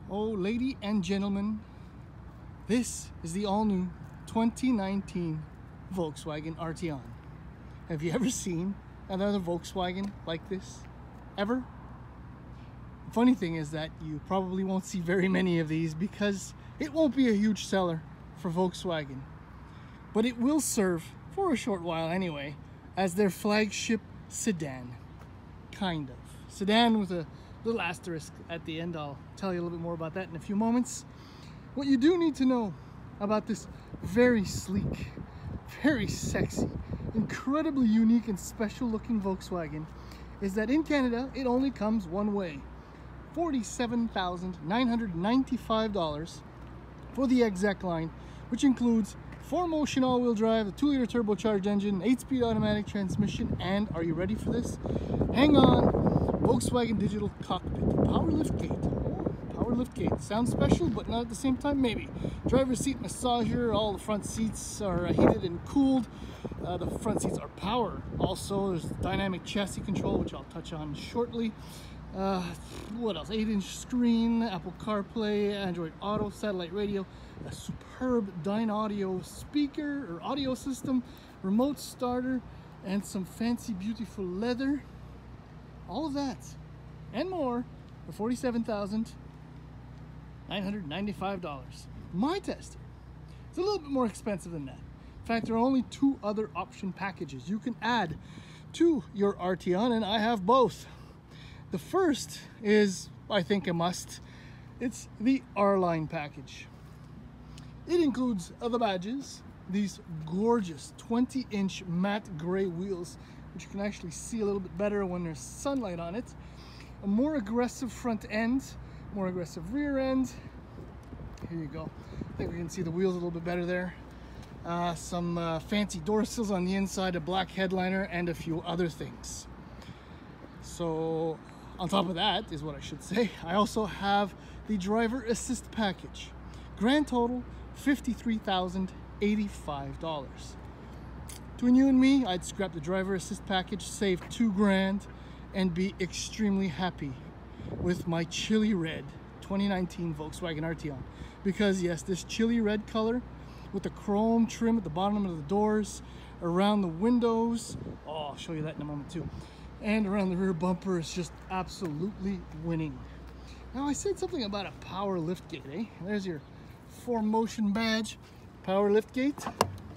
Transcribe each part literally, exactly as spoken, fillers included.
Oh, lady and gentlemen, this is the all-new twenty nineteen Volkswagen Arteon. Have you ever seen another Volkswagen like this? Ever? The funny thing is that you probably won't see very many of these because it won't be a huge seller for Volkswagen. But it will serve, for a short while anyway, as their flagship sedan. Kind of. Sedan with a little asterisk at the end. I'll tell you a little bit more about that in a few moments. What you do need to know about this very sleek, very sexy, incredibly unique and special looking Volkswagen is that in Canada it only comes one way. forty-seven thousand nine hundred ninety-five dollars for the exec line, which includes four motion all-wheel drive, a two liter turbocharged engine, eight speed automatic transmission, and are you ready for this? Hang on, Volkswagen digital cockpit, power liftgate. Oh, power liftgate sounds special, but not at the same time. Maybe driver's seat massager. All the front seats are heated and cooled. Uh, the front seats are power. Also, there's dynamic chassis control, which I'll touch on shortly. Uh, what else? eight inch screen, Apple CarPlay, Android Auto, satellite radio, a superb Dynaudio speaker or audio system, remote starter, and some fancy, beautiful leather. All of that and more for forty-seven thousand nine hundred ninety-five dollars. My tester, it's a little bit more expensive than that. In fact, there are only two other option packages you can add to your Arteon, and I have both. The first is, I think, a must. It's the R-Line package. It includes the badges, these gorgeous twenty inch matte gray wheels, which you can actually see a little bit better when there's sunlight on it, a more aggressive front end, more aggressive rear end. Here you go. I think we can see the wheels a little bit better there. Uh, some uh, fancy door sills on the inside, a black headliner, and a few other things. So on top of that is what I should say, I also have the driver assist package. Grand total fifty-three thousand eighty-five dollars. Between you and me, I'd scrap the driver assist package, save two grand, and be extremely happy with my chili red twenty nineteen Volkswagen Arteon. Because yes, this chili red color with the chrome trim at the bottom of the doors, around the windows, oh, I'll show you that in a moment too, and around the rear bumper is just absolutely winning. Now, I said something about a power liftgate, eh? There's your four motion badge, power liftgate.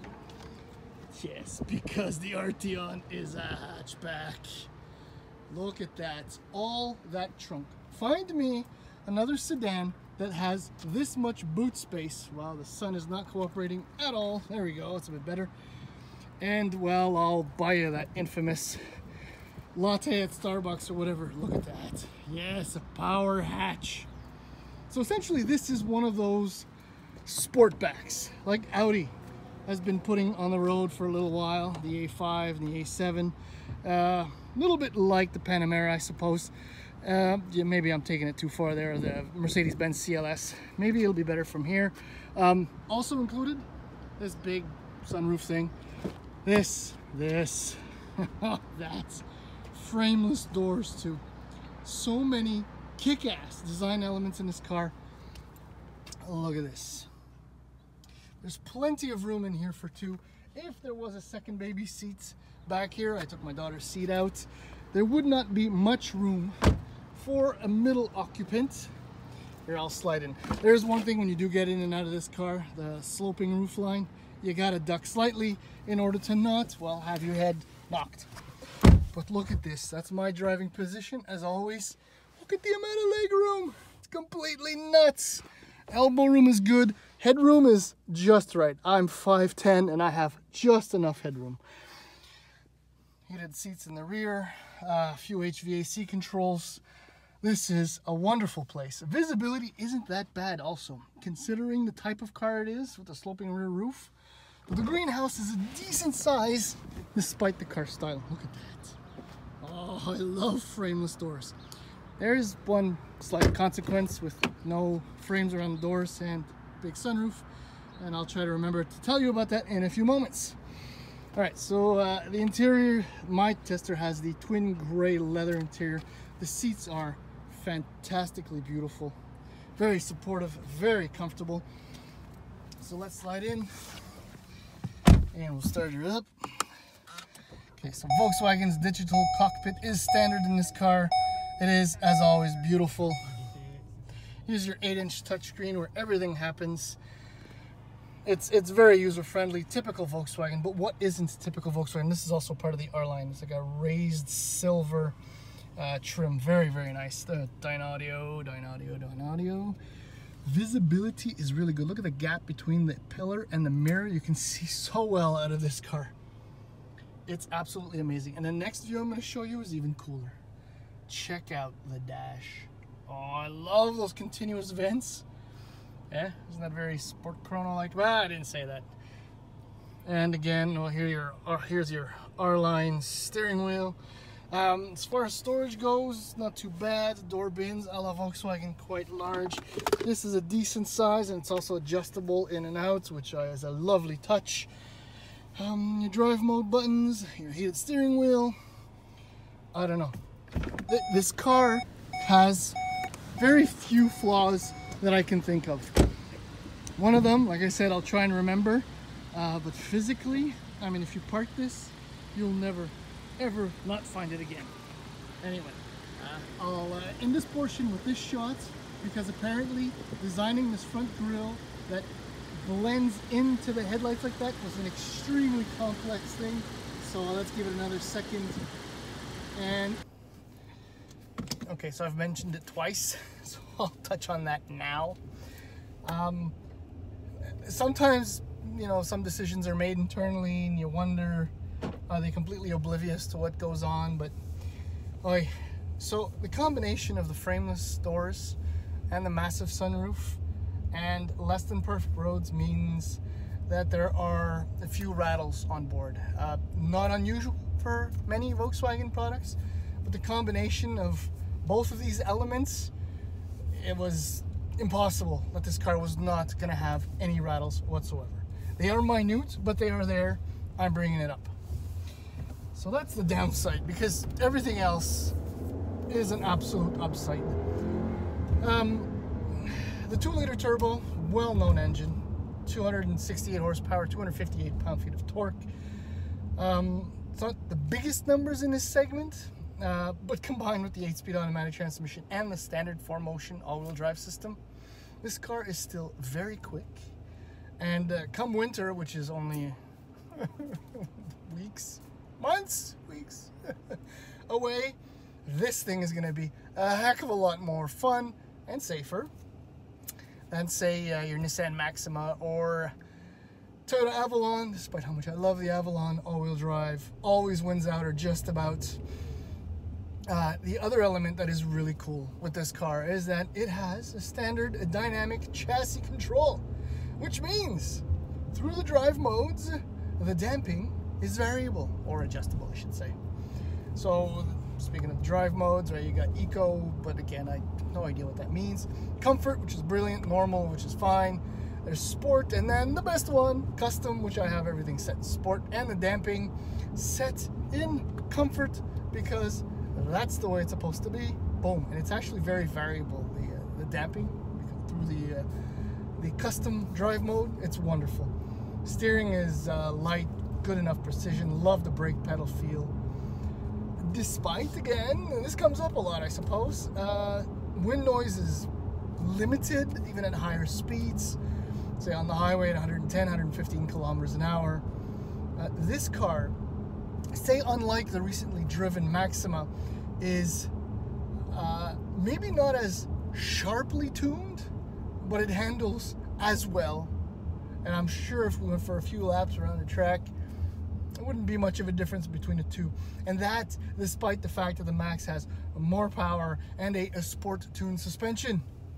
Yes, because the Arteon is a hatchback. Look at that, all that trunk. Find me another sedan that has this much boot space. Wow, the sun is not cooperating at all. There we go, it's a bit better. And well, I'll buy you that infamous latte at Starbucks or whatever. Look at that. Yes, a power hatch. So essentially this is one of those sportbacks like Audi has been putting on the road for a little while, the A five and the A seven. A uh, little bit like the Panamera, I suppose. Uh, yeah, maybe I'm taking it too far there, the Mercedes-Benz C L S. Maybe it'll be better from here. Um, also included, this big sunroof thing. This, this, that's frameless doors too. So many kick-ass design elements in this car. Look at this. There's plenty of room in here for two. If there was a second baby seat back here, I took my daughter's seat out, there would not be much room for a middle occupant. Here, I'll slide in. There's one thing when you do get in and out of this car, the sloping roof line, you gotta duck slightly in order to not, well, have your head knocked. But look at this, that's my driving position as always. Look at the amount of leg room. It's completely nuts. Elbow room is good. Headroom is just right. I'm five ten and I have just enough headroom. Heated seats in the rear, uh, a few H V A C controls. This is a wonderful place. Visibility isn't that bad also, considering the type of car it is with the sloping rear roof. But the greenhouse is a decent size despite the car style. Look at that. Oh, I love frameless doors. There's one slight consequence with no frames around the doors and big sunroof, and I'll try to remember to tell you about that in a few moments. All right, so uh, the interior, my tester has the twin gray leather interior. The seats are fantastically beautiful. very supportive, very comfortable. So let's slide in and we'll start her up. Okay, so Volkswagen's digital cockpit is standard in this car. It is, as always, beautiful. Here's your eight inch touchscreen where everything happens. It's it's very user-friendly, typical Volkswagen, but what isn't typical Volkswagen? This is also part of the R line. It's like a raised silver uh, trim. Very, very nice. The Dynaudio, Dynaudio, Dynaudio. Visibility is really good. Look at the gap between the pillar and the mirror. You can see so well out of this car. It's absolutely amazing. And the next view I'm going to show you is even cooler. Check out the dash. Oh, I love those continuous vents. Yeah, isn't that very sport chrono-like? Well, I didn't say that. And again, well, here your, uh, here's your R-line steering wheel. Um, as far as storage goes, not too bad. Door bins a la Volkswagen, quite large. This is a decent size, and it's also adjustable in and out, which is a lovely touch. Um, your drive mode buttons, your heated steering wheel. I don't know. Th this car has very few flaws that I can think of. One of them, like I said, I'll try and remember, uh, but physically, I mean, if you park this, you'll never, ever not find it again. Anyway, uh, I'll uh, end this portion with this shot, because apparently designing this front grille that blends into the headlights like that was an extremely complex thing. So let's give it another second. And okay, so I've mentioned it twice, so I'll touch on that now. Um, sometimes, you know, some decisions are made internally and you wonder, are they completely oblivious to what goes on? But, oy. So the combination of the frameless doors and the massive sunroof and less than perfect roads means that there are a few rattles on board. Uh, not unusual for many Volkswagen products, but the combination of both of these elements, it was impossible that this car was not going to have any rattles whatsoever. They are minute, but they are there. I'm bringing it up. So that's the downside, because everything else is an absolute upside. Um, the two liter turbo, well-known engine, two hundred sixty-eight horsepower, two hundred fifty-eight pound-feet of torque. Um, it's not the biggest numbers in this segment, uh, but combined with the eight speed automatic transmission and the standard four motion all-wheel drive system, this car is still very quick. And uh, come winter, which is only weeks, months, weeks away, this thing is going to be a heck of a lot more fun and safer than, say, uh, your Nissan Maxima or Toyota Avalon. Despite how much I love the Avalon, all-wheel drive always wins out, or just about. Uh, the other element that is really cool with this car is that it has a standard dynamic chassis control, which means through the drive modes, the damping is variable, or adjustable, I should say. So speaking of drive modes, right, you got eco, but again, I have no idea what that means. Comfort, which is brilliant. Normal, which is fine. There's sport, and then the best one, custom, which I have everything set in sport, and the damping set in comfort, because that's the way it's supposed to be. Boom. And it's actually very variable, the, uh, the damping through the uh, the custom drive mode. It's wonderful. Steering is uh, light, good enough precision. Love the brake pedal feel. Despite, again, and this comes up a lot, I suppose, uh, wind noise is limited even at higher speeds. Say on the highway at one hundred ten, one hundred fifteen kilometers an hour. Uh, this car, say unlike the recently driven Maxima, is uh, maybe not as sharply tuned, but it handles as well. And I'm sure if we went for a few laps around the track, it wouldn't be much of a difference between the two. And that despite the fact that the Max has more power and a, a sport-tuned suspension.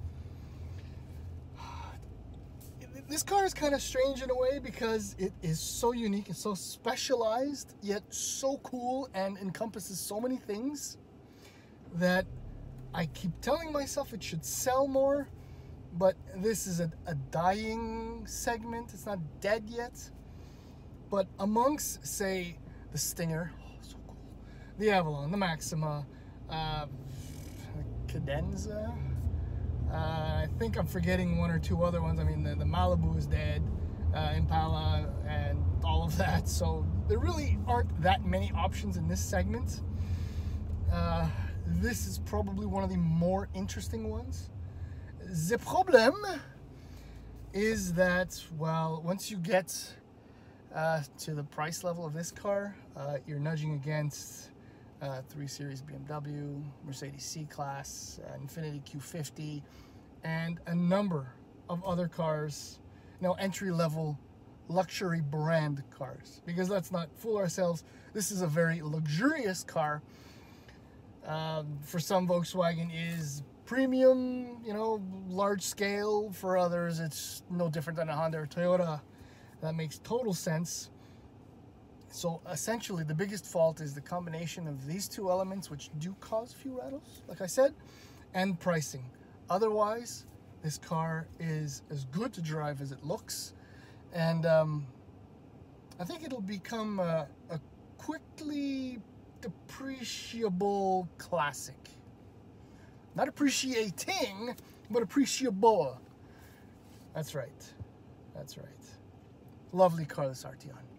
This car is kind of strange in a way, because it is so unique and so specialized, yet so cool, and encompasses so many things that I keep telling myself it should sell more, but this is a, a dying segment. It's not dead yet. But amongst, say, the Stinger, oh, so cool, the Avalon, the Maxima, uh, the Cadenza, Uh, I think I'm forgetting one or two other ones. I mean, the, the Malibu is dead, uh, Impala, and all of that. So there really aren't that many options in this segment. Uh, this is probably one of the more interesting ones. The problem is that, well, once you get uh, to the price level of this car, uh, you're nudging against uh, three series B M W, Mercedes C-Class, uh, Infiniti Q fifty, and a number of other cars, you know, entry-level luxury brand cars. Because let's not fool ourselves, this is a very luxurious car. Um, for some, Volkswagen is premium, you know, large scale. For others, it's no different than a Honda or Toyota. That makes total sense. So essentially, the biggest fault is the combination of these two elements, which do cause a few rattles, like I said, and pricing. Otherwise, this car is as good to drive as it looks, and um, I think it'll become a, a quickly appreciable classic. Not appreciating, but appreciable. That's right. That's right. Lovely car, this Arteon.